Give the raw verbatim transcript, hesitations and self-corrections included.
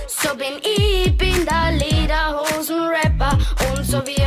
So bin ich, bin der Lederhosen-Rapper und so wie